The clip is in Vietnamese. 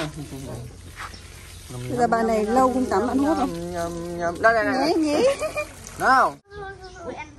Bây giờ bà này lâu không tắm bạn hút không? Đây này. Nhí. Nào.